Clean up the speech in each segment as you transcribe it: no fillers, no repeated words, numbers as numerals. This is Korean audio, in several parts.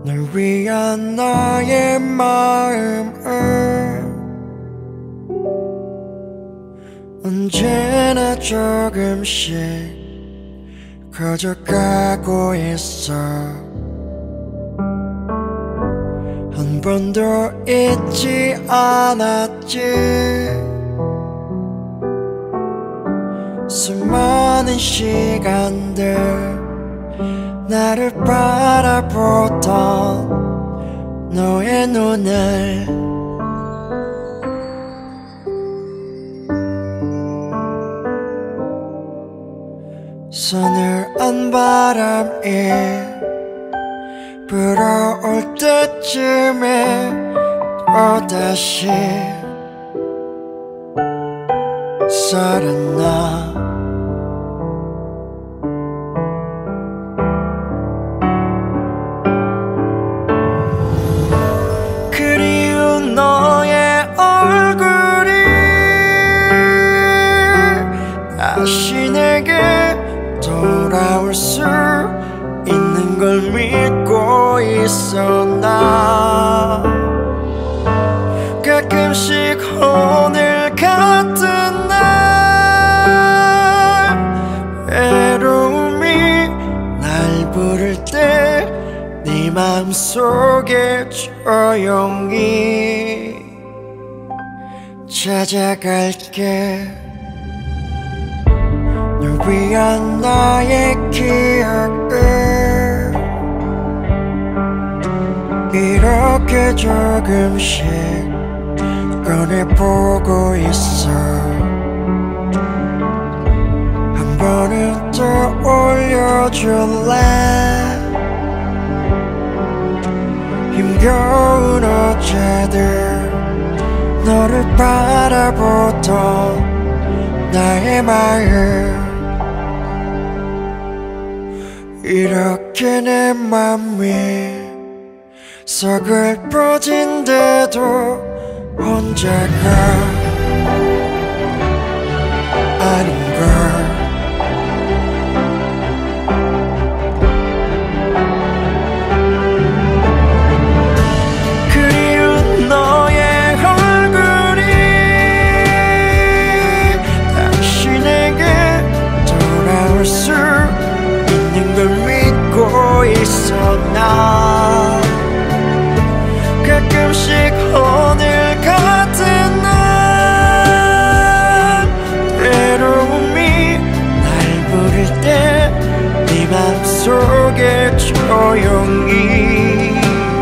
널 위한 나의 마음은 언제나 조금씩 커져가고 있어. 한 번도 잊지 않았지. 수많은 시간들 나를 바라보던 너의 눈을 서늘한 바람이 불어올 때쯤에 또다시 살아나. 그리운 너의 얼굴이 다시 내게 돌아올 수 있는 걸 믿고 있어. 나 가끔씩 오늘 같은 날 외로움이 날 부를 때 네 마음속에 조용히 찾아갈게. 널 위한 나의 기억을 이렇게 조금씩 꺼내보고 있어. 한 번은 떠올려줄래? 힘겨운 어제들 너를 바라보던 나의 마음, 이렇게 내 맘이 서글퍼진데도 혼자가 아닌걸. 그리운 너의 얼굴이 다시 내게 돌아올 수 있는 걸 믿고 있어. 나 가끔씩 오늘 같은 날 외로움이 날 부를 때 네 맘속에 조용히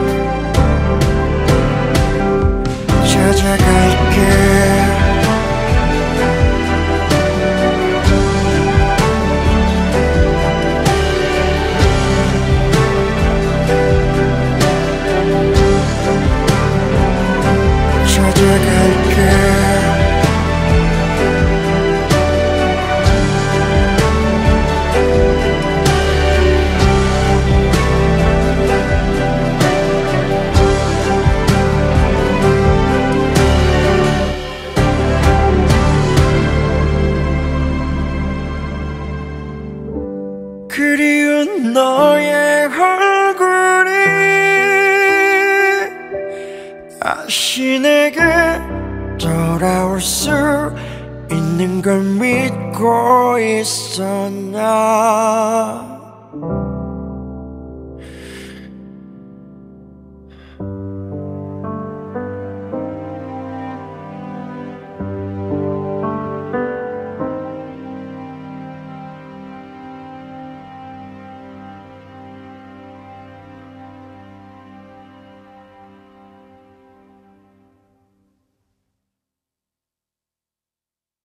찾아갈게. 그리운 너의 얼굴이 다시 내게 돌아올 수 있는 걸 믿고 있어. 나